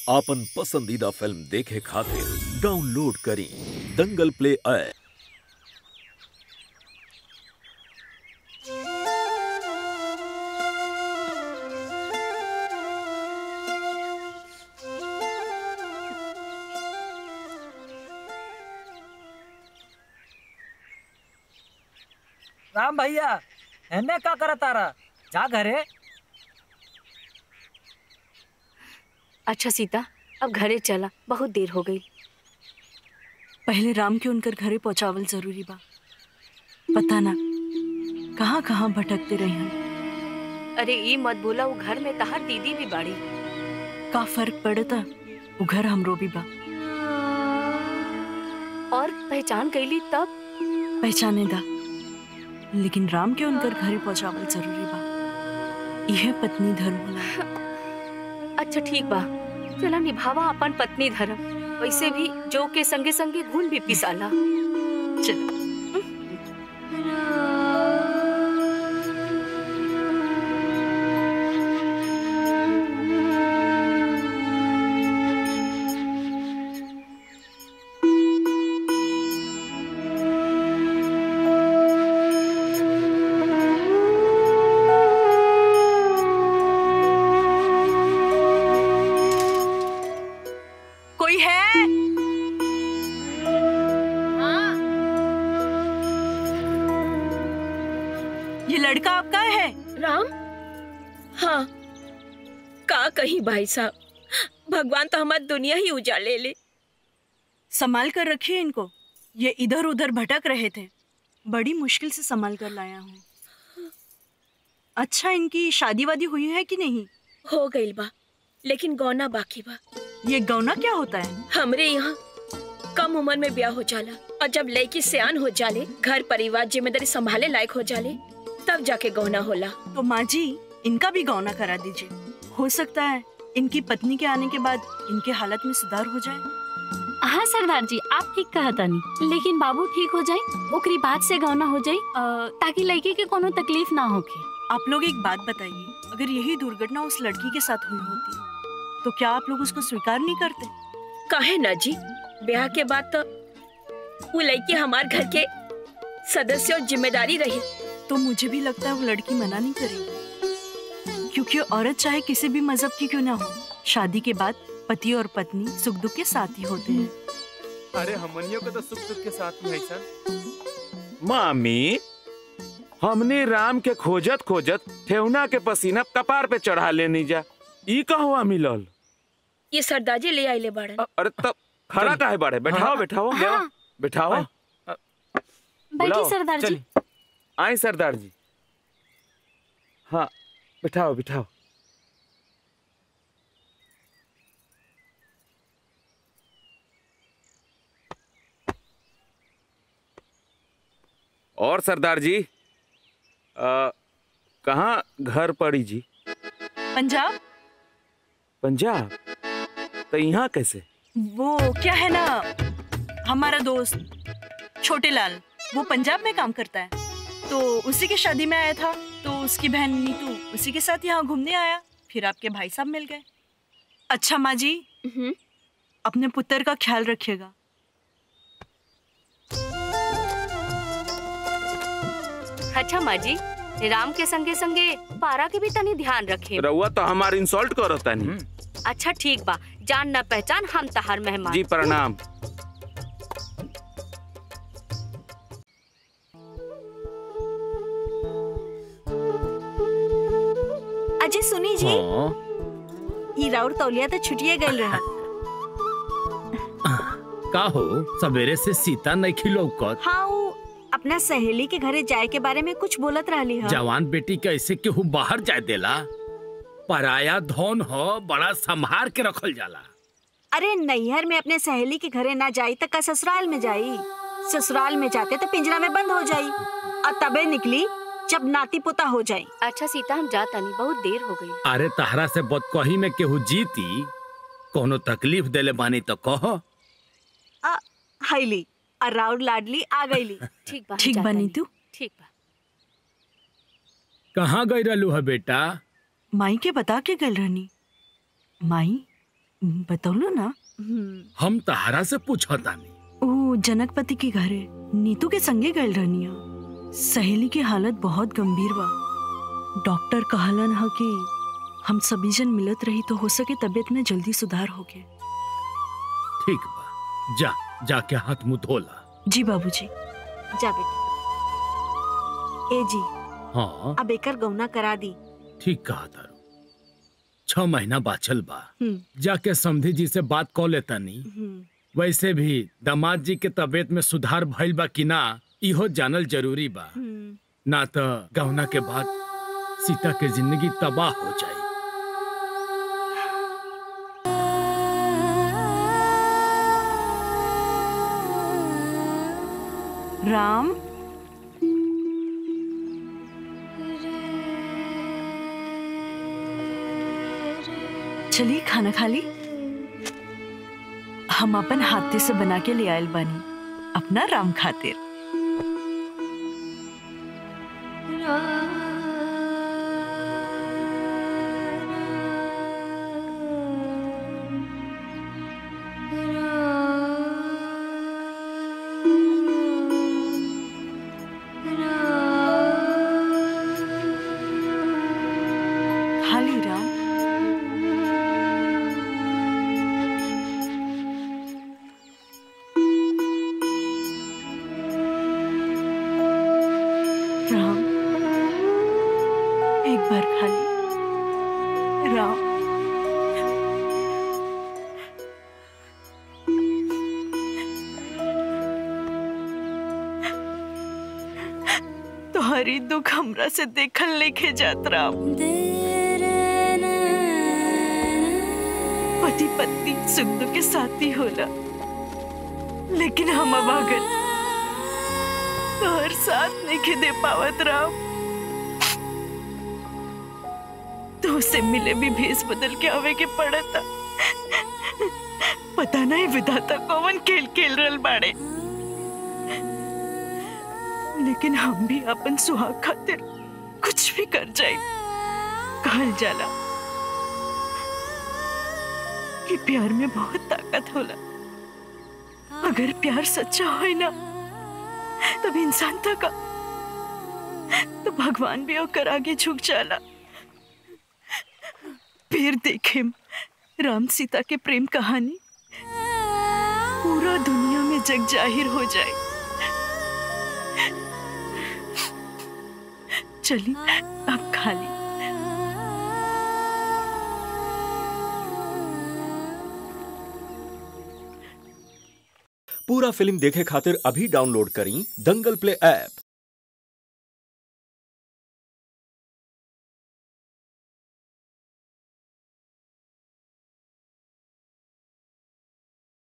आपन पसंदीदा फिल्म देखे खातिर डाउनलोड करी दंगल प्ले ऐप। राम भैया एने का करत तारा? जा घरे। अच्छा सीता, अब घरे चला, बहुत देर हो गई। पहले राम के उनकर घरे पहुंचावल जरूरी बा। पता ना कहाँ कहाँ भटकते रहे हम। अरे ई मत बोला, वो घर में तहार दीदी भी बाड़ी। का फर्क पड़ता, वो घर हमरो भी बा। और पहचान कैली तब? पहचाने दा, लेकिन राम के उनकर घरे पहुंचावल जरूरी बा। यह पत्नी धर्म होला। अच्छा ठीक बा, चला निभावा अपन पत्नी धर्म। वैसे भी जो के संगे संगे घुन भी पिसाला। चल। लड़का आपका है? राम? हाँ, का कहीं भाई साहब, भगवान तो हमारी दुनिया ही उजाले ले। संभाल कर रखिए इनको, ये इधर उधर भटक रहे थे, बड़ी मुश्किल से संभाल कर लाया हूँ। अच्छा, इनकी शादी वादी हुई है कि नहीं? हो गई बा, लेकिन गौना बाकी बा। ये गौना क्या होता है? हमरे यहाँ कम उम्र में ब्याह हो जाला, और जब लड़की सियान हो जाले, घर परिवार जिम्मेदारी संभाले लायक हो जाले, तब जाके गौना होला। तो माँ जी, इनका भी गौना करा दीजिए। हो सकता है इनकी पत्नी के आने के बाद इनके हालत में सुधार हो जाए। हाँ सरदार जी, आप ठीक कहा तानी, लेकिन बाबू ठीक हो जाए, ओकरी बात से गौना हो जाए, ताकि लड़की के कोनो तकलीफ ना होके। आप लोग एक बात बताइए, अगर यही दुर्घटना उस लड़की के साथ हुई होती तो क्या आप लोग उसको स्वीकार नहीं करते? काहे ना जी, ब्याह के बाद तो वो लड़की हमारे घर के सदस्य और जिम्मेदारी रही। तो मुझे भी लगता है वो लड़की मना नहीं करेगी, क्योंकि औरत चाहे किसी भी मजहब की क्यों ना हो, शादी के बाद पति और पत्नी सुख दुख के साथ ही होते हैं। अरे हमनियों को तो सुख दुख के साथ ही है सर। मामी, हमने राम के खोजत खोजत ठेहुना के पसीना कपार पे चढ़ा लेनी जा, ई कहवा मिलल? ये सरदार जी ले आइले बाड़न। अरे तब खड़ा काहे बाड़े? बैठाओ बैठाओ बैठाओ। बैठी सरदार जी। आए सरदार जी। हाँ बिठाओ बिठाओ। और सरदार जी, कहाँ घर पड़ी जी? पंजाब। पंजाब? तो यहाँ कैसे? वो क्या है ना, हमारा दोस्त छोटे लाल, वो पंजाब में काम करता है, तो उसी की शादी में आया था, तो उसकी बहन नीतू उसी के साथ यहाँ घूमने आया, फिर आपके भाई साहब मिल गए। अच्छा माँ जी, अपने पुत्र का ख्याल रखिएगा। अच्छा माँ जी, राम के संगे संगे पारा के भी तनी ध्यान रखे। रउआ तो हमार इंसल्ट करता नहीं। अच्छा ठीक बा, जान न पहचान, हम तहार मेहमान। जी प्रणाम। अजय सुनी जी, ये राउर तौलिया तो छुटिए गल रहा। का हो, सवेरे से सीता नहीं खिलौकत? हाँ, वो अपना सहेली के घरे जाए के बारे में कुछ बोलत रहली है। जवान बेटी कैसे केहू बाहर जाए देला? पराया धन हो, बड़ा संभार के रखल जाला। अरे नैहर में अपने सहेली के घरे ना जाई तो का ससुराल में जाई? ससुराल में जाते तो पिंजरा में बंद हो जाई, और तबे निकली जब नाती पोता हो जाए। अच्छा सीता, हम जाता नहीं, बहुत देर हो गई। अरे तहरा से बदकही में केहू जीती, कोनो तकलीफ देले बानी तो कहो। हाईली और राउर लाडली आ गईली। ठीक बनी तू? ठीक बा। कहाँ गई रहलू है बेटा? माई के बता के गल रहनी। माई, बतौलो ना। हम तहारा से पूछा तानी। ओ जनकपति के घरे नीतू के संगे गए रहनिया। सहेली की हालत बहुत गंभीर बा। डॉक्टर कहलन ह कि हम सभी जन मिलत रही तो हो सके तबीयत में जल्दी सुधार होगे। ठीक बा, जा जाके हाथ मुंह धोला। जी बाबूजी। जा बेटा। ए जी, हाँ अब एकर गौना करा दी। ठीक कहा तारू। 6 महीना बाचल बा, जाके समधी जी से बात कह लेता नी। वैसे भी दामाद जी के तबीयत में सुधार भइल बा कि ना इहो जानल जरूरी बा, ना तो गौना के बाद सीता के जिंदगी तबाह हो जाए। राम, चलिए खाना खा ली। हम अपन हाथे से बना के ले आयल बानी अपना राम खातिर। खाली राम। राम, एक बार खाली। राम, तुम्हारी दुख हमरा से देखल लेके जात राम। पति पत्नी सुख दुख के साथी होला, लेकिन हम अभागन तो हर साथ नहीं दे पावत राम। तो उसे मिले भी भेस बदल के आवे के पड़ता। पता नहीं विधाता कौन खेल खेल रल बाड़े, लेकिन हम भी अपन सुहाग खातिर कुछ भी कर जाए। कहल जाला कि प्यार में बहुत ताकत होला। अगर प्यार सच्चा हो ना तब इंसान तक तो भगवान भी होकर आगे झुक जाला। फिर देखे राम सीता के प्रेम कहानी पूरा दुनिया में जग जाहिर हो जाए। चलिए अब खा ली। पूरा फिल्म देखे खातिर अभी डाउनलोड करी दंगल प्ले ऐप।